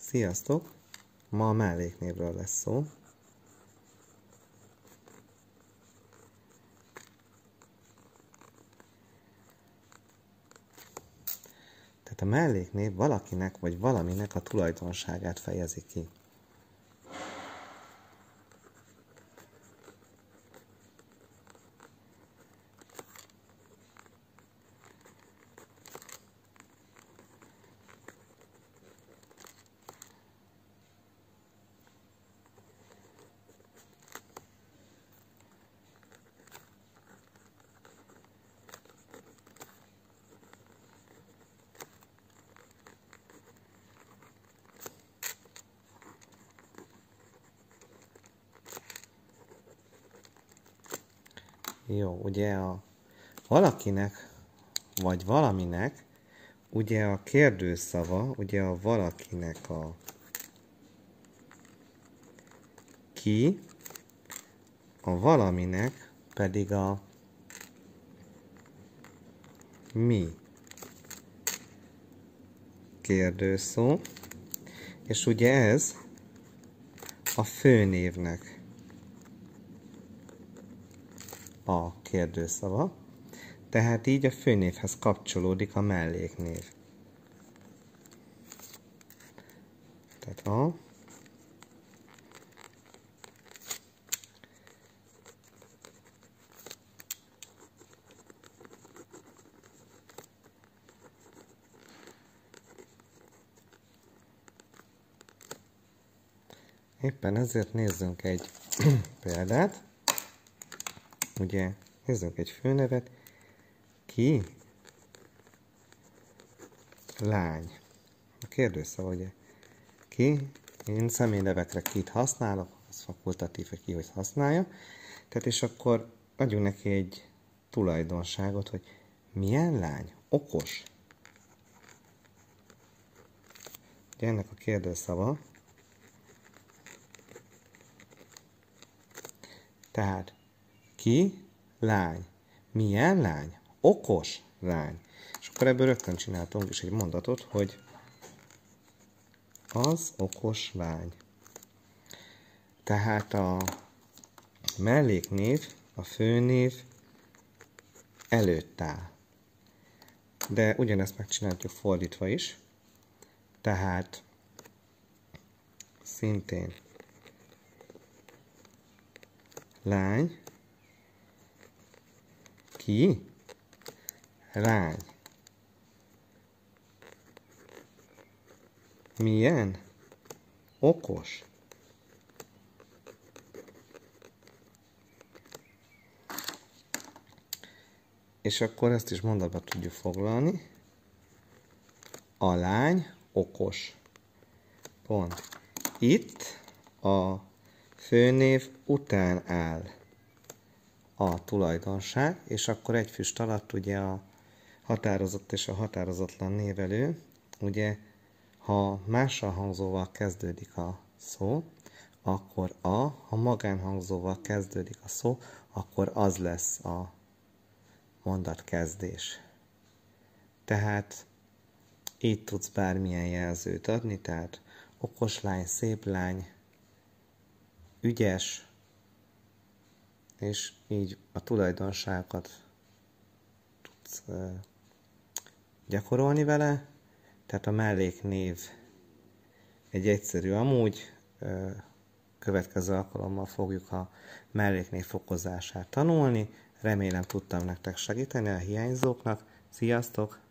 Sziasztok! Ma a melléknévről lesz szó. Tehát a melléknév valakinek vagy valaminek a tulajdonságát fejezi ki. Jó, ugye a valakinek vagy valaminek, ugye a kérdőszava, ugye a valakinek a ki, a valaminek pedig a mi kérdőszó, és ugye ez a főnévnek a kérdőszava, tehát így a főnévhez kapcsolódik a melléknév. Tehát éppen ezért nézzünk egy példát. Ugye, nézzünk egy főnevet. Ki? Lány. A kérdőszava, ugye? Ki? Én személynevekre kit használok, az fakultatív, hogy ki hogy használja. Tehát és akkor adjunk neki egy tulajdonságot, hogy milyen lány? Okos. Ugye ennek a kérdőszava. Tehát ki? Lány. Milyen lány? Okos lány. És akkor ebből rögtön csináltunk is egy mondatot, hogy az okos lány. Tehát a melléknév, a főnév előtt áll. De ugyanezt megcsináljuk fordítva is. Tehát szintén lány, ki? Lány. Milyen? Okos. És akkor ezt is mondatba tudjuk foglalni. A lány okos. Pont. Itt a főnév után áll a tulajdonság, és akkor egy füst alatt ugye a határozott és a határozatlan névelő, ugye ha mással hangzóval kezdődik a szó, akkor ha magánhangzóval kezdődik a szó, akkor az lesz a mondatkezdés. Tehát így tudsz bármilyen jelzőt adni, tehát okos lány, szép lány, ügyes, és így a tulajdonságokat tudsz gyakorolni vele. Tehát a melléknév egy egyszerű amúgy, következő alkalommal fogjuk a melléknév fokozását tanulni. Remélem tudtam nektek segíteni a hiányzóknak. Sziasztok!